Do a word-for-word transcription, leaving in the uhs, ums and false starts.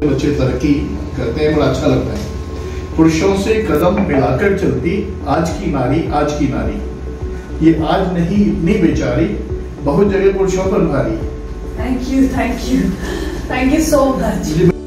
बच्चे तरक्की करते हैं, बड़ा अच्छा लगता है। पुरुषों से कदम मिलाकर चलती आज की नारी, आज की नारी, ये आज नहीं इतनी बेचारी, बहुत जगह पुरुषों पर भारी। Thank you, thank you, thank you so much.